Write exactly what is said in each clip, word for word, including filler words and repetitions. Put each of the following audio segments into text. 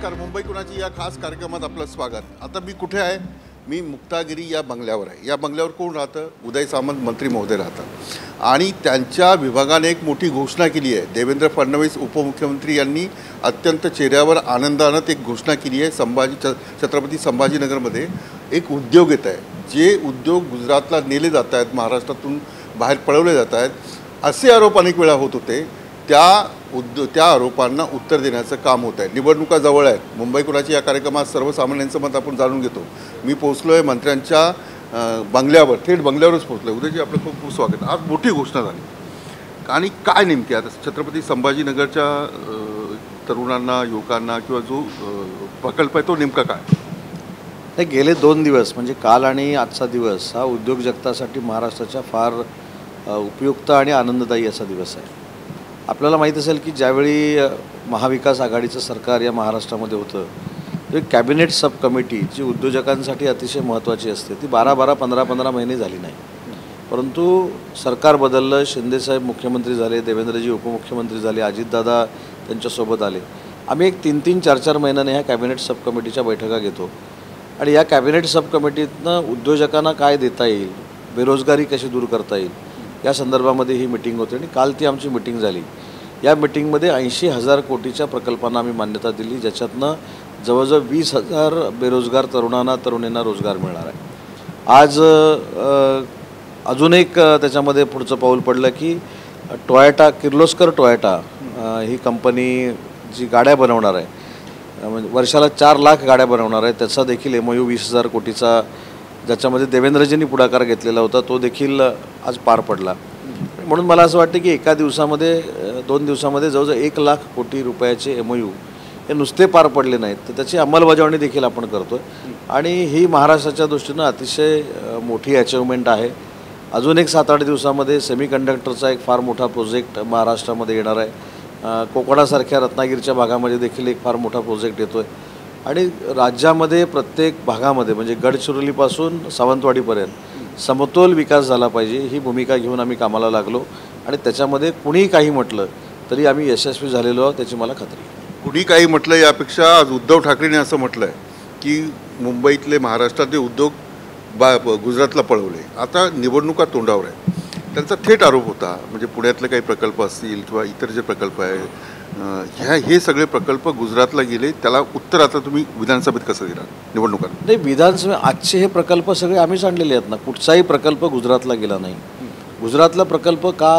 नमस्कार. मुंबई कुणाची या खास कार्यक्रमात आपलं स्वागत. आता मी कुठे आहे? मी मुक्तागिरी या बंगल्यावर आहे. या बंगल्यावर कोण राहतं? उदय सामंत मंत्री महोदय राहतात आणि त्यांच्या विभागाने एक मोठी घोषणा केली आहे. देवेंद्र फडणवीस उपमुख्यमंत्री यांनी अत्यंत चेहऱ्यावर आनंद आणत एक घोषणा केली आहे. संभाजी छ छत्रपती संभाजीनगरमध्ये एक उद्योग येत आहे. जे उद्योग गुजरातला नेले जात आहेत, महाराष्ट्रातून बाहेर पळवले जात आहेत, असे आरोप अनेक वेळा होत होते. त्या उद्यो त्या आरोपांना उत्तर देण्याचं काम होत आहे. निवडणुका जवळ आहेत. मुंबई कुणाची या कार्यक्रमात सर्वसामान्यांचं मत आपण जाणून घेतो. मी पोहोचलो आहे मंत्र्यांच्या बंगल्यावर, थेट बंगल्यावरच पोहोचलो आहे. उदयजी, आपलं खूप खूप स्वागत. आज मोठी घोषणा झाली आणि काय नेमकी आता छत्रपती संभाजीनगरच्या तरुणांना, युवकांना किंवा जो प्रकल्प आहे तो नेमका काय? हे गेले दोन दिवस म्हणजे काल आणि आजचा दिवस हा उद्योग जगतासाठी महाराष्ट्राच्या फार उपयुक्त आणि आनंददायी असा दिवस आहे. आपल्याला माहीत असेल की ज्यावेळी महाविकास आघाडीचं सरकार या महाराष्ट्रामध्ये होतं, एक कॅबिनेट सब कमिटी जी उद्योजकांसाठी अतिशय महत्त्वाची असते, ती बारा बारा पंधरा पंधरा महिने झाली नाही. परंतु सरकार बदललं, शिंदेसाहेब मुख्यमंत्री झाले, देवेंद्रजी उपमुख्यमंत्री झाले, अजितदादा त्यांच्यासोबत आले. आम्ही एक तीन तीन चार चार महिन्याने ह्या कॅबिनेट सब कमिटीच्या बैठका घेतो आणि या कॅबिनेट सब कमिटीतनं उद्योजकांना काय देता येईल, बेरोजगारी कशी दूर करता येईल, या संदर्भामध्ये ही मिटिंग होती आणि काल ती आमची मिटिंग झाली. या मिटिंगमध्ये ऐंशी हजार कोटीच्या प्रकल्पांना आम्ही मान्यता दिली, ज्याच्यातनं जवळजवळ वीस हजार बेरोजगार तरुणांना तरुणींना रोजगार मिळणार आहे. आज अजून एक त्याच्यामध्ये पुढचं पाऊल पडलं की टोयोटा, किर्लोस्कर टोयोटा ही कंपनी जी गाड्या बनवणार आहे, म्हणजे वर्षाला चार लाख गाड्या बनवणार आहे, त्याचा देखील एम ओ यू वीस हजार कोटीचा ज्याच्यामध्ये देवेंद्रजींनी पुढाकार घेतलेला होता तो देखील आज पार पडला. म्हणून मला असं वाटतं की एका दिवसामध्ये, दोन दिवसामध्ये जवळजवळ एक लाख कोटी रुपयाचे एम ओ यू हे नुसते पार पडले नाहीत, तर त्याची अंमलबजावणी देखील आपण करतो आहे आणि ही महाराष्ट्राच्या दृष्टीनं अतिशय मोठी अचिव्हमेंट आहे. अजून एक सात आठ दिवसामध्ये सेमीकंडक्टरचा एक फार मोठा प्रोजेक्ट महाराष्ट्रामध्ये येणार आहे. कोकणासारख्या रत्नागिरीच्या भागामध्ये देखील एक फार मोठा प्रोजेक्ट येतो आहे आणि राज्यामध्ये प्रत्येक भागामध्ये म्हणजे गडचिरोलीपासून सावंतवाडीपर्यंत समतोल विकास झाला पाहिजे, ही भूमिका घेऊन आम्ही कामाला लागलो आणि त्याच्यामध्ये कुणीही काही म्हटलं तरी आम्ही यशस्वी झालेलो आहोत, त्याची मला खात्री आहे. कुणी काही म्हटलं यापेक्षा आज उद्धव ठाकरेंनी असं म्हटलं आहे की मुंबईतले, महाराष्ट्रातले उद्योग बा गुजरातला पळवले. आता निवडणुका तोंडावर आहे. त्यांचा थेट आरोप होता, म्हणजे पुण्यातले काही प्रकल्प असतील किंवा इतर जे प्रकल्प आहे, ह्या हे सगळे प्रकल्प गुजरातला गेले. त्याला उत्तर आता तुम्ही विधानसभेत कसं दिला निवडणुकात? नाही, विधानसभे आजचे हे प्रकल्प सगळे आम्हीच आणलेले आहेत ना. कुठचाही प्रकल्प गुजरातला गेला नाही. गुजरातला प्रकल्प का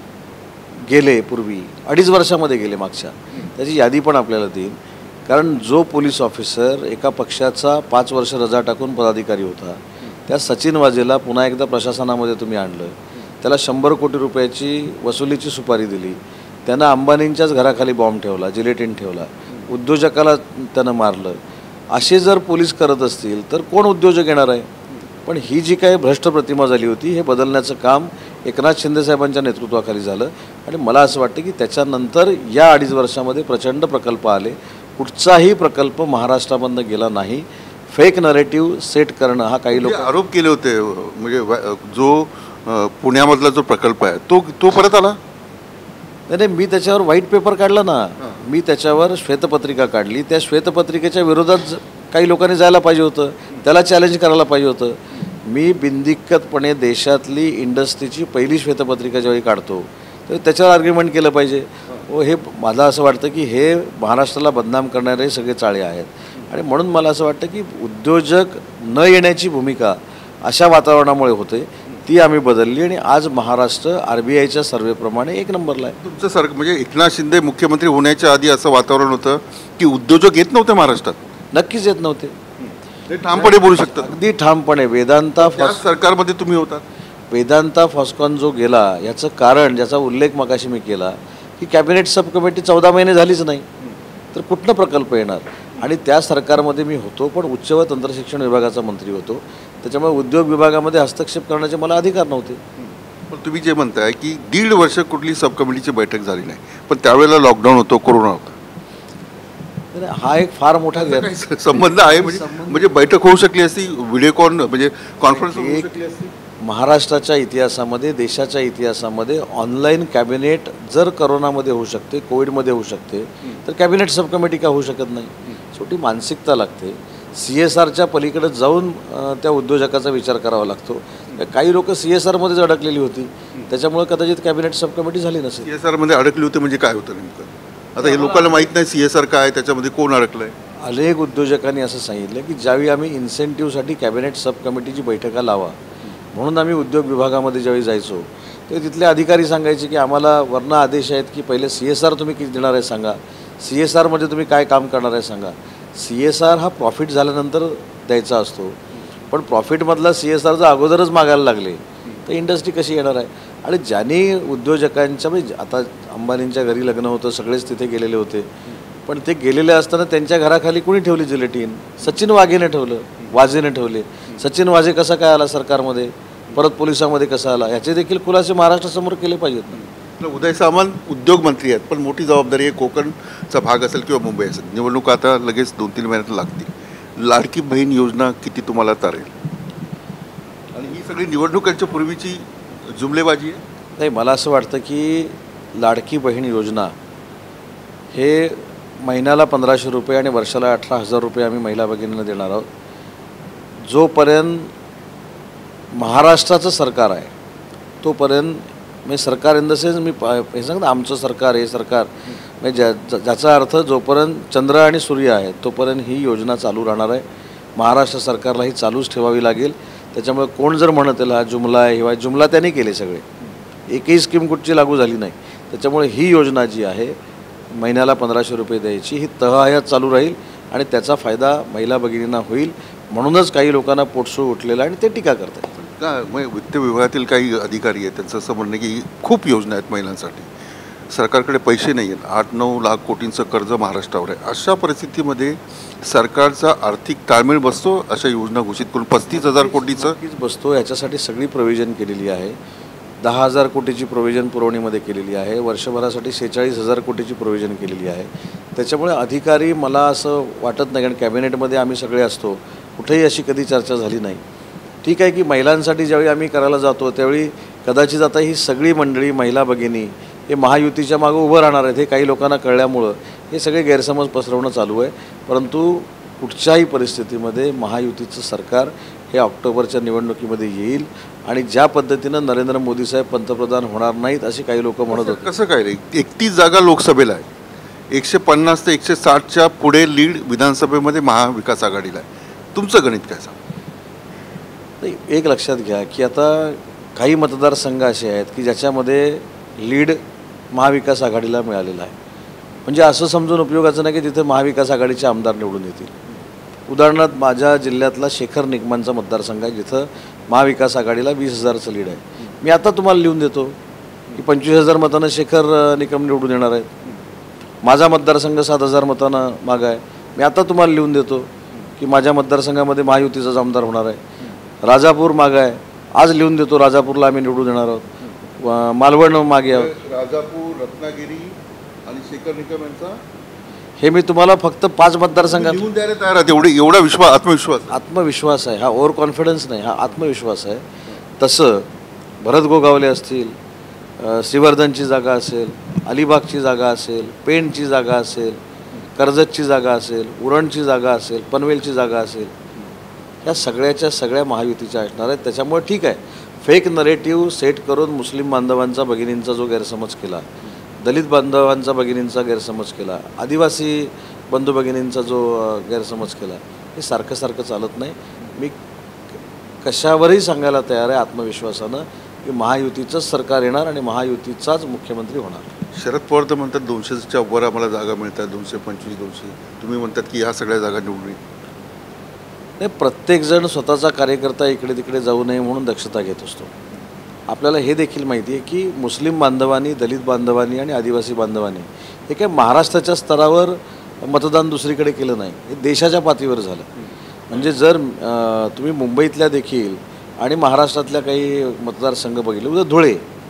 गेले पूर्वी अडीच वर्षामध्ये गेले मागच्या, त्याची यादी पण आपल्याला देईल. कारण जो पोलीस ऑफिसर एका पक्षाचा पाच वर्ष रजा टाकून पदाधिकारी होता, त्या सचिन वाझेला पुन्हा एकदा प्रशासनामध्ये तुम्ही आणलं, त्याला शंभर कोटी रुपयाची वसुलीची सुपारी दिली, त्यानं अंबानींच्याच घराखाली बॉम्ब ठेवला, जिलेटिन ठेवला, उद्योजकाला त्यानं मारलं. असे जर पोलीस करत असतील तर कोण उद्योजक येणार आहे? पण ही जी काही भ्रष्ट प्रतिमा झाली होती, हे बदलण्याचं काम एकनाथ शिंदेसाहेबांच्या नेतृत्वाखाली झालं आणि मला असं वाटतं की त्याच्यानंतर या अडीच वर्षामध्ये प्रचंड प्रकल्प आले. कुठचाही प्रकल्प महाराष्ट्रामधनं गेला नाही. फेक नरेटिव्ह सेट करणं हा काही लोक आरोप केले होते. म्हणजे जो पुण्यामधला जो प्रकल्प आहे तो तो परत आला नाही नाही मी त्याच्यावर व्हाईट पेपर काढला ना. मी त्याच्यावर श्वेतपत्रिका काढली. त्या श्वेतपत्रिकेच्या विरोधात काही लोकांनी जायला पाहिजे होतं, त्याला चॅलेंज करायला पाहिजे होतं. मी बिनदिक्कतपणे देशातली इंडस्ट्रीची पहिली श्वेतपत्रिका ज्यावेळी काढतो तर त्याच्यावर आर्ग्युमेंट केलं पाहिजे. व हे मला असं वाटतं की हे महाराष्ट्राला बदनाम करणारे सगळे चाळे आहेत आणि म्हणून मला असं वाटतं की उद्योजक न येण्याची भूमिका अशा वातावरणामुळे होते, ती आम्ही बदलली आणि आज महाराष्ट्र आर बी आयच्या सर्वेप्रमाणे एक नंबरला आहे. तुमचं सर म्हणजे एकनाथ शिंदे मुख्यमंत्री होण्याच्या आधी असं वातावरण होतं की उद्योजक येत नव्हते महाराष्ट्रात? नक्कीच येत नव्हते. ते ठामपणे बोलू शकतात, अगदी ठामपणे. वेदांता सरकारमध्ये तुम्ही होता. वेदांता फॉस्कॉन जो गेला याचं कारण, ज्याचा उल्लेख मगाशी मी केला की कॅबिनेट सब कमिटी चौदा महिने झालीच नाही, तर कुठनं प्रकल्प येणार? आणि त्या सरकारमध्ये मी होतो, पण उच्च व तंत्रशिक्षण विभागाचा मंत्री होतो, त्याच्यामुळे उद्योग विभागामध्ये हस्तक्षेप करण्याचे मला अधिकार नव्हते. पण तुम्ही जे म्हणताय की दीड वर्ष कुठली सब कमिटीची बैठक झाली नाही, पण त्यावेळेला लॉकडाऊन होतो, कोरोना होता, हा एक फार मोठा संबंध आहे. म्हणजे म्हणजे बैठक होऊ शकली असती, व्हिडिओ कॉन म्हणजे कॉन्फरन्स होऊ शकली असती. महाराष्ट्राच्या इतिहासामध्ये, देशाच्या इतिहासामध्ये ऑनलाईन कॅबिनेट जर करोनामध्ये होऊ शकते, कोविडमध्ये होऊ शकते, तर कॅबिनेट सब कमिटी का होऊ शकत नाही? शेवटी मानसिकता लागते. सी एस आरच्या पलीकडे जाऊन अ, त्या उद्योजकाचा विचार करावा लागतो. काही लोक सी एस आरमध्येच अडकलेली होती, त्याच्यामुळे कदाचित कॅबिनेट सब कमिटी झाली नसेल. सी एस आरमध्ये अडकली होती म्हणजे काय होतं नेमकं? आता हे लोकांना माहीत नाही सी एस आर काय, त्याच्यामध्ये कोण अडकलं आहे. अनेक उद्योजकांनी असं सांगितलं की ज्यावेळी आम्ही इन्सेंटिव्हसाठी कॅबिनेट सब कमिटीची बैठका लावा म्हणून आम्ही उद्योग विभागामध्ये ज्यावेळी जायचो ते तिथले अधिकारी सांगायचे की आम्हाला वरनं आदेश आहेत की पहिले सी एस आर तुम्ही किती देणार आहे सांगा, सी एस आरमध्ये तुम्ही काय काम करणार आहे सांगा. सी एस आर हा प्रॉफिट झाल्यानंतर द्यायचा असतो, पण प्रॉफिटमधला सी एस आर जर अगोदरच मागायला लागले तर इंडस्ट्री कशी येणार आहे. आणि ज्यांनी उद्योजकांच्या म्हणजे आता अंबानींच्या घरी लग्न होतं, सगळेच तिथे गेलेले होते, पण ते गेलेले असताना त्यांच्या घराखाली कोणी ठेवली जिलेटीन? सचिन वाघेने ठेवलं, वाझेने ठेवले. सचिन वाझे कसा काय आला सरकारमध्ये, परत पोलिसांमध्ये कसा आला, याचे देखील खुलासे महाराष्ट्रासमोर केले पाहिजेत ना. आपलं उदय सामंत उद्योग मंत्री आहेत, पण मोठी जबाबदारी आहे कोकणचा भाग असेल किंवा मुंबई असेल. निवडणूक आता लगेच दोन तीन महिन्यात लागतील. लाडकी बहीण योजना किती तुम्हाला तारेल? आणि ही सगळी निवडणुकांच्या पूर्वीची जुमलेबाजी आहे. नाही, मला असं वाटतं की लाडकी बहीण योजना हे महिन्याला पंधराशे रुपये आणि वर्षाला अठरा हजार रुपये आम्ही महिला भगिनींना देणार आहोत. जोपर्यंत महाराष्ट्राचं सरकार आहे तोपर्यंत म्हणजे सरकार इन द सेन्स मी हे सांगतो आमचं सरकार हे सरकार म्हणजे ज्या ज्याचा अर्थ जोपर्यंत चंद्र आणि सूर्य आहे तोपर्यंत ही योजना चालू राहणार आहे. महाराष्ट्र सरकारला ही चालूच ठेवावी लागेल. त्याच्यामुळे कोण जर म्हणत हा जुमला आहे हिवा जुमला त्यांनी केले सगळे, एकही स्कीम कुठची लागू झाली नाही. त्याच्यामुळे ही योजना जी आहे महिन्याला पंधराशे रुपये द्यायची ही तहआयात चालू राहील आणि त्याचा फायदा महिला भगिनींना होईल. म्हणूनच काही लोकांना पोटसूळ उठलेला आणि ते टीका करतात. का मग वित्त विभागातील काही अधिकारी आहेत त्यांचं असं म्हणणं की खूप योजना आहेत महिलांसाठी, सरकारकडे पैसे नाही आहेत, आठ नऊ लाख कोटींचं कर्ज महाराष्ट्रावर आहे. अशा परिस्थितीमध्ये सरकारचा आर्थिक ताळमेळ बसतो अशा योजना घोषित करून पस्तीस हजार कोटीचं नक्कीच बसतो. याच्यासाठी सगळी प्रोव्हिजन केलेली आहे. दहा हजार कोटीची प्रोव्हिजन पुरवणीमध्ये केलेली आहे. वर्षभरासाठी शेहेचाळीस हजार कोटीची प्रोव्हिजन केलेली आहे. त्याच्यामुळे अधिकारी मला असं वाटत नाही, कारण कॅबिनेटमध्ये आम्ही सगळे असतो, कुठेही अशी कधी चर्चा झाली नाही. ठीक आहे की महिलांसाठी ज्यावेळी आम्ही करायला जातो त्यावेळी कदाचित आता ही सगळी मंडळी महिला भगिनी हे महायुतीच्या मागं उभं राहणार आहेत हे काही लोकांना कळल्यामुळं हे सगळे गैरसमज पसरवणं चालू आहे. परंतु कुठच्याही परिस्थितीमध्ये महायुतीचं सरकार हे ऑक्टोबरच्या निवडणुकीमध्ये येईल आणि ज्या पद्धतीनं नरेंद्र मोदी साहेब पंतप्रधान होणार नाहीत अशी काही लोक म्हणत होते. कसं काय रे, एकतीस जागा लोकसभेला आहे, एकशे पन्नास ते एकशे साठच्या पुढे लीड विधानसभेमध्ये महाविकास आघाडीला आहे. तुमचं गणित काय सांग? एक लक्षात घ्या की आता काही मतदारसंघ असे आहेत की ज्याच्यामध्ये लीड महाविकास आघाडीला मिळालेला आहे. म्हणजे असं समजून उपयोगाचं नाही की तिथे महाविकास आघाडीचे आमदार निवडून येतील. उदाहरणार्थ माझ्या जिल्ह्यातला शेखर निकमांचा मतदारसंघ आहे जिथं महाविकास आघाडीला वीस हजारचं लीड आहे. मी आता तुम्हाला लिहून देतो की पंचवीस हजार मतानं शेखर निकम निवडून येणार आहेत. माझा मतदारसंघ सात हजार मतानं मागं आहे. मी आता तुम्हाला लिहून देतो की माझ्या मतदारसंघामध्ये महायुतीचाच आमदार होणार आहे. राजापूर मागं आहे, आज लिहून देतो राजापूरला आम्ही निवडून येणार आहोत. मालवण मागे आहोत. राजापूर, रत्नागिरी आणि शेखर निकम यांचा हे मी तुम्हाला फक्त पाच मतदारसंघात लिहून द्यायला तयार आहे. एवढे एवढा विश्वास आत्मविश्वास आत्मविश्वास आहे. हा ओव्हर कॉन्फिडन्स नाही, हा आत्मविश्वास आहे. तसं भरत गोगावले असतील, श्रीवर्धनची जागा असेल, अलिबागची जागा असेल, पेणची जागा असेल, कर्जतची जागा असेल, उरणची जागा असेल, पनवेलची जागा असेल, या सगळ्याच्या सगळ्या महायुतीच्या असणार आहेत. त्याच्यामुळे ठीक आहे, फेक नरेटिव्ह सेट करून मुस्लिम बांधवांचा भगिनींचा जो गैरसमज केला, दलित बांधवांचा भगिनींचा गैरसमज केला, आदिवासी बंधू भगिनींचा जो गैरसमज केला, हे सारखं सारखं चालत नाही. मी कशावरही सांगायला तयार आहे आत्मविश्वासानं की महायुतीचंच सरकार येणार आणि महायुतीचाच मुख्यमंत्री होणार. शरद पवार तर म्हणतात दोनशेच्या वर आम्हाला जागा मिळतात, दोनशे पंचवीस दोनशे. तुम्ही म्हणतात की ह्या सगळ्या जागा निवडून नाही. प्रत्येकजण स्वतःचा कार्यकर्ता इकडे तिकडे जाऊ नये म्हणून दक्षता घेत असतो. आपल्याला हे देखील माहिती आहे की मुस्लिम बांधवांनी, दलित बांधवांनी आणि आदिवासी बांधवांनी हे काय महाराष्ट्राच्या स्तरावर मतदान दुसरीकडे केलं नाही, हे देशाच्या पातळीवर झालं. म्हणजे जर तुम्ही मुंबईतल्या देखील आणि महाराष्ट्रातल्या काही मतदारसंघ बघितले, उद्या धुळे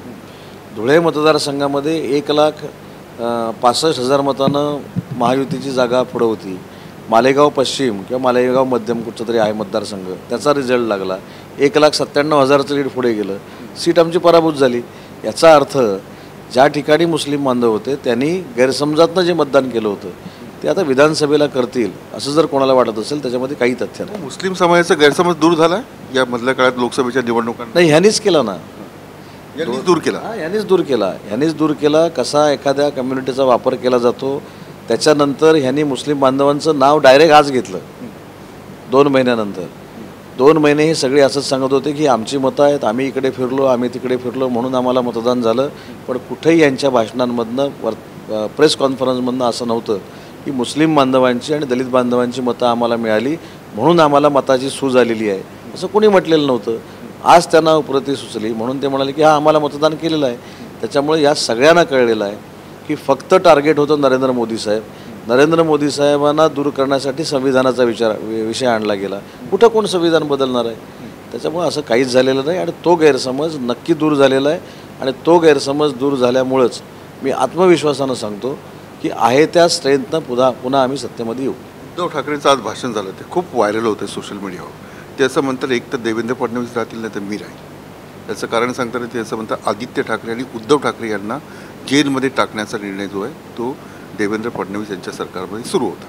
धुळे मतदारसंघामध्ये एक लाख पासष्ट हजार मतानं महायुतीची जागा पुढं होती. मालेगाव पश्चिम किंवा मालेगाव मध्यम कुठचं तरी आहे मतदारसंघ, त्याचा रिझल्ट लागला, एक लाख सत्त्याण्णव हजाराचं लीड पुढे गेलं, सीट आमची पराभूत झाली. याचा अर्थ ज्या ठिकाणी मुस्लिम बांधव होते त्यांनी गैरसमजातनं जे मतदान केलं होतं ते आता विधानसभेला करतील असं जर कोणाला वाटत असेल त्याच्यामध्ये काही तथ्य नाही. मुस्लिम समाजाचा गैरसमज दूर झाला या मधल्या काळात लोकसभेच्या निवडणुकांना? नाही, ह्यानीच केला ना, यांनीच दूर केला. हा ह्यानीच दूर केला ह्यानीच दूर केला कसा एखाद्या कम्युनिटीचा वापर केला जातो. त्याच्यानंतर ह्यांनी मुस्लिम बांधवांचं नाव डायरेक्ट आज घेतलं. दोन महिन्यानंतर दोन महिने हे सगळे असंच सांगत होते की आमची मतं आहेत, आम्ही इकडे फिरलो, आम्ही तिकडे फिरलो, म्हणून आम्हाला मतदान झालं. पण कुठेही यांच्या भाषणांमधनं वर प्रेस कॉन्फरन्समधनं असं नव्हतं की मुस्लिम बांधवांची आणि दलित बांधवांची मतं आम्हाला मिळाली म्हणून आम्हाला मताची सूज आलेली आहे, असं कोणी म्हटलेलं नव्हतं. आज त्यांना उपरती सुचली म्हणून ते म्हणाले की हा आम्हाला मतदान केलेलं आहे. त्याच्यामुळे या सगळ्यांना कळलेलं आहे की फक्त टार्गेट होतं नरेंद्र मोदी साहेब. नरेंद्र मोदी साहेबांना दूर करण्यासाठी संविधानाचा विचार विषय आणला गेला. कुठं कोण संविधान बदलणार आहे? त्याच्यामुळे असं काहीच झालेलं नाही आणि तो गैरसमज नक्की दूर झालेला आहे. आणि तो गैरसमज दूर झाल्यामुळंच मी आत्मविश्वासानं सांगतो की आहे त्या स्ट्रेंथनं पुन्हा पुन्हा आम्ही सत्तेमध्ये येऊ. उद्धव ठाकरेंचं आज भाषण झालं ते खूप व्हायरल होतं सोशल मीडियावर. ते असं म्हणतात एक तर देवेंद्र फडणवीस राहतील नाही तर मी राहील. याचं कारण सांगताना ते असं म्हणतात आदित्य ठाकरे आणि उद्धव ठाकरे यांना जेलमध्ये टाकण्याचा निर्णय जो आहे तो देवेंद्र फडणवीस यांच्या सरकारमध्ये सुरू होता.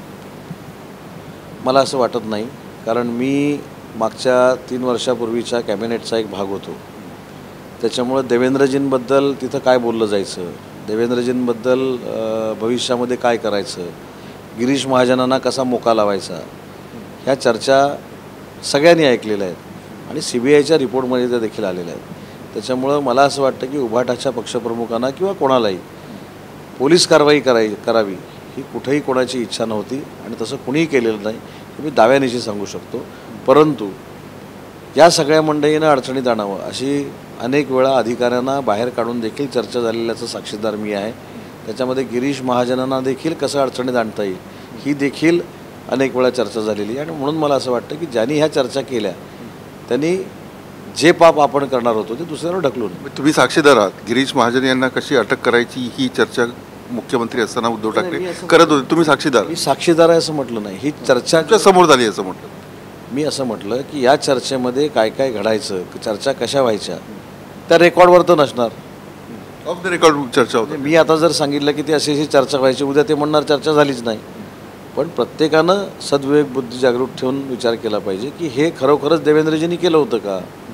मला असं वाटत नाही, कारण मी मागच्या तीन वर्षापूर्वीच्या कॅबिनेटचा एक भाग होतो. त्याच्यामुळं देवेंद्रजींबद्दल तिथं काय बोललं जायचं, देवेंद्रजींबद्दल भविष्यामध्ये काय करायचं, गिरीश महाजनांना कसा मोका लावायचा, ह्या चर्चा सगळ्यांनी ऐकलेल्या आहेत आणि सी बी आयच्या रिपोर्टमध्ये त्या देखील आलेल्या आहेत. त्याच्यामुळं मला असं वाटतं की उभाटाच्या पक्षप्रमुखांना किंवा कोणालाही पोलीस कारवाई कराई करावी ही कुठेही कोणाची इच्छा नव्हती आणि तसं कुणीही केलेलं नाही हे मी दाव्यानिशी सांगू शकतो. परंतु या सगळ्या मंडळींना अडचणीत आणावं अशी अनेक वेळा अधिकाऱ्यांना बाहेर काढून देखील चर्चा झालेल्याचं साक्षीदार मी आहे. त्याच्यामध्ये गिरीश महाजनांना देखील कसं अडचणीत आणता येईल ही देखील अनेक वेळा चर्चा झालेली आहे. आणि म्हणून मला असं वाटतं की ज्यांनी ह्या चर्चा केल्या त्यांनी जे पाप आपण करणार होतो ते दुसऱ्यावर ढकलून. तुम्ही साक्षीदार आहात. गिरीश महाजन यांना कशी अटक करायची ही चर्चा मुख्यमंत्री असताना उद्धव ठाकरे करत होते, तुम्ही साक्षीदार? मी साक्षीदार आहे असं म्हटलं नाही, ही चर्चा समोर झाली असं म्हटलं. मी असं म्हटलं की या चर्चेमध्ये काय काय घडायचं, चर्चा कशा व्हायच्या त्या रेकॉर्डवर तर नसणार. ऑफ द रेकॉर्ड चर्चा होती. मी आता जर सांगितलं की ती अशी अशी चर्चा व्हायची, उद्या ते म्हणणार चर्चा झालीच नाही. पण प्रत्येकानं सद्विवेक बुद्धी जागृत ठेवून विचार केला पाहिजे की हे खरोखरच देवेंद्रजींनी केलं होतं का,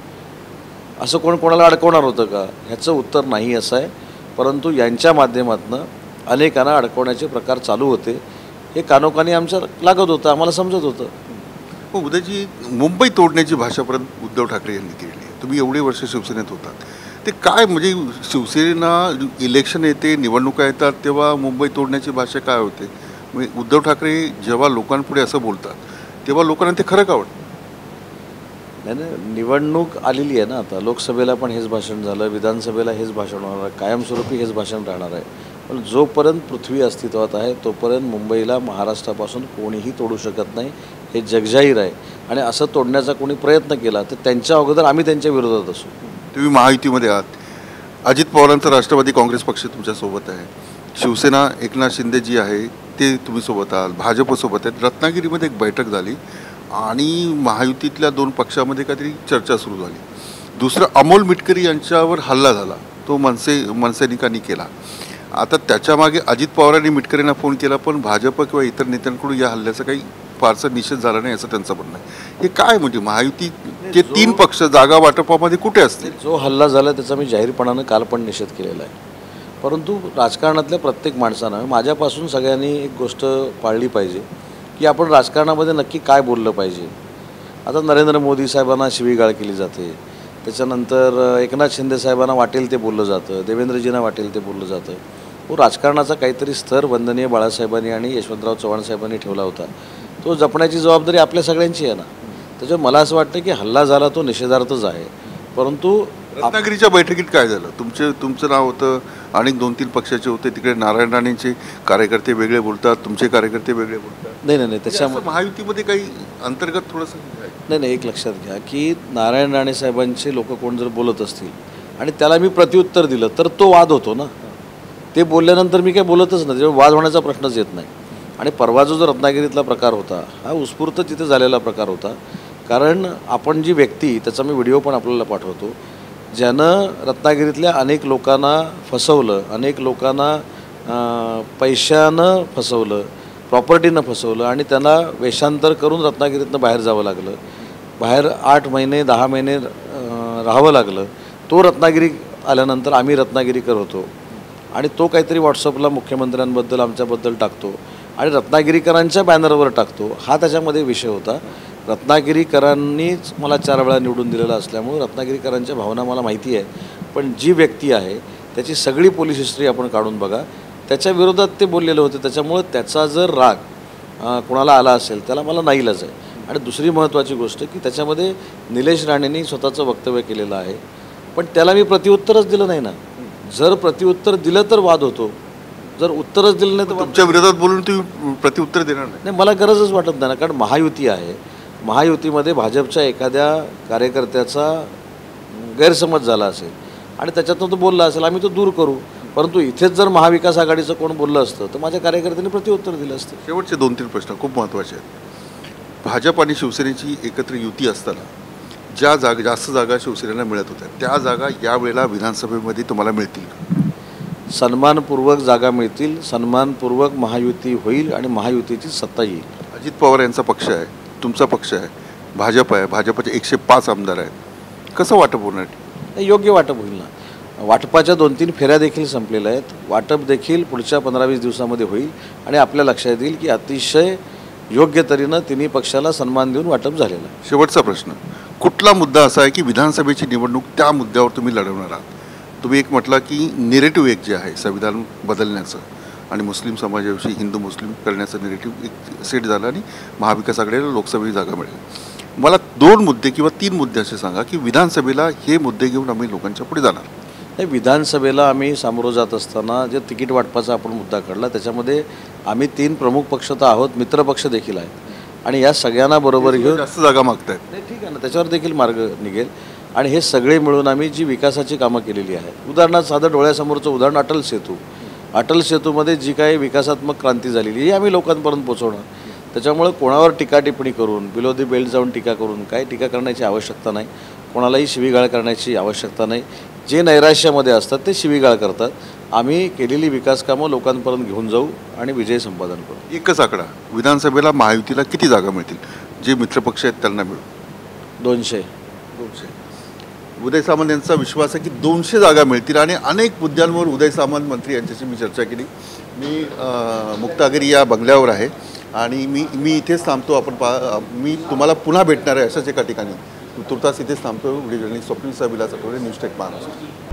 असं कोण कोणाला अडकवणार होतं का? ह्याचं उत्तर नाही असं आहे. परंतु यांच्या माध्यमातून अनेकांना अडकवण्याचे प्रकार चालू होते. हे कानोकानी आमच्या लागत होतं, आम्हाला समजत होतं. हो, उद्याची मुंबई तोडण्याची भाषापर्यंत उद्धव ठाकरे यांनी केली आहे. तुम्ही एवढे वर्ष शिवसेनेत होतात, ते काय म्हणजे शिवसेना इलेक्शन येते, निवडणुका येतात तेव्हा मुंबई तोडण्याची भाषा काय होते? म्हणजे उद्धव ठाकरे जेव्हा लोकांपुढे असं बोलतात तेव्हा लोकांना ते खरं का वाटतं? नाही नाही, निवडणूक आलेली आहे ना आता. लोकसभेला पण हेच भाषण झालं, विधानसभेला हेच भाषण होणार आहे, कायमस्वरूपी हेच भाषण राहणार आहे. पण जोपर्यंत पृथ्वी अस्तित्वात आहे तोपर्यंत मुंबईला महाराष्ट्रापासून कोणीही तोडू शकत नाही, हे जगजाहीर आहे. आणि असं तोडण्याचा कोणी प्रयत्न केला तर त्यांच्या अगोदर आम्ही त्यांच्या विरोधात असू. तुम्ही महायुतीमध्ये आहात, अजित पवारांचा राष्ट्रवादी काँग्रेस पक्ष तुमच्यासोबत आहे, शिवसेना एकनाथ शिंदे जी आहे ते तुम्ही सोबत आहात, भाजपसोबत आहेत. रत्नागिरीमध्ये एक बैठक झाली आणि महायुतीतल्या दोन पक्षामध्ये काहीतरी चर्चा सुरू झाली. दुसरं अमोल मिटकरी यांच्यावर हल्ला झाला, तो मनसे मनसैनिकांनी केला. आता त्याच्यामागे अजित पवारांनी मिटकरींना फोन केला, पण भाजप किंवा इतर नेत्यांकडून या हल्ल्याचा काही फारसा निषेध झाला नाही असं त्यांचं म्हणणं आहे. हे काय म्हणजे महायुती जे तीन पक्ष जागा वाटपामध्ये कुठे असतील? जो हल्ला झाला त्याचा मी जाहीरपणानं काल पण निषेध केलेला आहे. परंतु राजकारणातल्या प्रत्येक माणसानं, माझ्यापासून सगळ्यांनी एक गोष्ट पाळली पाहिजे की आपण राजकारणामध्ये नक्की काय बोललं पाहिजे. आता नरेंद्र मोदी साहेबांना शिवीगाळ केली जाते, त्याच्यानंतर एकनाथ शिंदे साहेबांना वाटेल ते बोललं जातं, देवेंद्रजींना वाटेल ते बोललं जातं. तो राजकारणाचा काहीतरी स्तर वंदनीय बाळासाहेबांनी आणि यशवंतराव चव्हाण साहेबांनी ठेवला होता, तो जपण्याची जबाबदारी आपल्या सगळ्यांची आहे ना. त्याच्यामुळे मला असं वाटतं की हल्ला झाला तो निषेधार्थच आहे. परंतु रत्नागिरीच्या बैठकीत काय झालं? तुमचे तुमचं नाव होतं, आणि दोन तीन पक्षाचे होते, तिकडे नारायण राणेंचे कार्यकर्ते वेगळे बोलतात, तुमचे कार्यकर्ते वेगळे बोलतात. नाही नाही नाही त्याच्यामुळे महायुतीमध्ये काही अंतर्गत थोडंसं नाही नाही एक लक्षात घ्या की नारायण राणे साहेबांचे लोक कोण जर बोलत असतील आणि त्याला मी प्रत्युत्तर दिलं तर तो वाद होतो ना. ते बोलल्यानंतर मी काय बोलतच नाही, तेव्हा वाद होण्याचा प्रश्नच येत नाही. आणि परवा जो जो रत्नागिरीतला प्रकार होता हा उत्स्फूर्त तिथे झालेला प्रकार होता. कारण आपण जी व्यक्ती, त्याचा मी व्हिडिओ पण आपल्याला पाठवतो, ज्यानं रत्नागिरीतल्या अनेक लोकांना फसवलं, अनेक लोकांना पैशानं फसवलं, प्रॉपर्टीनं फसवलं आणि त्यांना वेषांतर करून रत्नागिरीतनं बाहेर जावं लागलं. बाहेर आठ महिने दहा महिने अं, राहावं लागलं. तो रत्नागिरी आल्यानंतर आम्ही रत्नागिरीकर होतो आणि तो काहीतरी व्हॉट्सअपला मुख्यमंत्र्यांबद्दल आमच्याबद्दल टाकतो आणि रत्नागिरीकरांच्या बॅनरवर टाकतो. हा त्याच्यामध्ये विषय होता. रत्नागिरीकरांनीच मला चार वेळा निवडून दिलेलं असल्यामुळे रत्नागिरीकरांच्या भावना मला माहिती आहे. पण जी व्यक्ती आहे त्याची सगळी पोलीस हिस्ट्री आपण काढून बघा. त्याच्या विरोधात ते बोललेले होते. त्याच्यामुळं त्याचा जर राग अं, कोणाला आला असेल त्याला मला नाईलाज आहे. आणि दुसरी महत्त्वाची गोष्ट की त्याच्यामध्ये निलेश राणेंनी स्वतःचं वक्तव्य केलेलं आहे. पण त्याला मी प्रतिउत्तरच दिलं नाही ना. जर प्रतिउत्तर दिलं तर वाद होतो. जर उत्तरच दिलं नाही तर वाद- तुमच्या विरोधात बोलून तुम्ही प्रतिउत्तर देणार नाही. नाही, मला गरजच वाटत नाही ना. कारण महायुती आहे. महायुतीमध्ये भाजपच्या एखाद्या कार्यकर्त्याचा गैरसमज झाला असेल आणि त्याच्यातून तो बोलला असेल, आम्ही तो दूर करू. परंतु इथेच जर महाविकास आघाडीचं कोण बोललं असतं तर माझ्या कार्यकर्त्यांनी प्रतिउत्तर दिलं असतं. शेवटचे दोन तीन प्रश्न खूप महत्त्वाचे आहेत. भाजप आणि शिवसेनेची एकत्र युती असताना ज्या जागा जास्त जागा शिवसेनेला मिळत होत्या त्या जागा यावेळेला विधानसभेमध्ये तुम्हाला मिळतील का? सन्मानपूर्वक जागा मिळतील. सन्मानपूर्वक महायुती होईल आणि महायुतीची सत्ता येईल. अजित पवार यांचा पक्ष आहे, तुमचा पक्ष आहे, भाजप आहे, भाजपचे एकशे पाच आमदार आहेत. कसं वाटप होणार? नाही, योग्य वाटप होईल ना. वाटपाच्या दोन तीन फेऱ्या देखील संपलेल्या आहेत. वाटप देखील पुढच्या पंधरा वीस दिवसामध्ये होईल आणि आपल्या लक्षात येईल की अतिशय योग्य तऱ्हेनं तिन्ही पक्षाला सन्मान देऊन वाटप झालेलं आहे. शेवटचा प्रश्न, कुठला मुद्दा असा आहे की विधानसभेची निवडणूक त्या मुद्द्यावर तुम्ही लढवणार आहात? तुम्ही एक म्हटला की निरेटिव्ह एक जे आहे संविधान बदलण्याचं आणि मुस्लिम समाजाविषयी हिंदू मुस्लिम करण्याचं निरेटिव्ह एक सेट झालं आणि महाविकास आघाडीला लोकसभेची जागा मिळेल. मला दोन मुद्दे किंवा तीन मुद्दे असे सांगा की विधानसभेला हे मुद्दे घेऊन आम्ही लोकांच्या पुढे जाणार. नाही, विधानसभेला आम्ही सामोरं जात असताना जे तिकीट वाटपाचा आपण मुद्दा काढला त्याच्यामध्ये आम्ही तीन प्रमुख पक्ष तर आहोत, मित्रपक्ष देखील आहेत आणि या सगळ्यांना बरोबर घेऊन जास्त जागा मागतायत. नाही, ठीक आहे ना, त्याच्यावर देखील मार्ग निघेल आणि हे सगळे मिळून आम्ही जी विकासाची कामं केलेली आहेत. उदाहरणार्थ साधं डोळ्यासमोरचं उदाहरण अटल सेतू. अटल सेतूमध्ये जी काही विकासात्मक क्रांती झालेली ही आम्ही लोकांपर्यंत पोहोचवणार. त्याच्यामुळे कोणावर टीका टिप्पणी करून बिलो दी बेल्ट जाऊन टीका करून काही टीका करण्याची आवश्यकता नाही. कोणालाही शिवीगाळ करण्याची आवश्यकता नाही. जे नैराश्यामध्ये असतात ते शिवीगाळ करतात. आम्ही केलेली विकास कामं लोकांपर्यंत घेऊन जाऊ आणि विजय संपादन करू. एकच आकडा, विधानसभेला महायुतीला किती जागा मिळतील? जे मित्रपक्ष आहेत त्यांना मिळू दोनशे दोनशे. उदय सामंत यांचा विश्वास आहे की दोनशे जागा मिळतील आणि अनेक मुद्द्यांवर उदय सामंत मंत्री यांच्याशी मी चर्चा केली. मी अ, मुक्तागिरी या बंगल्यावर आहे आणि मी मी इथेच थांबतो. आपण पा मी तुम्हाला पुन्हा भेटणार आहे अशाच एका ठिकाणी. तुर्तास इथेच थांबतो. व्हिडिओ जर्नलिस्ट स्वप्नील साहेब, विलास आठवडे, न्यूज टेक महाराष्ट्र.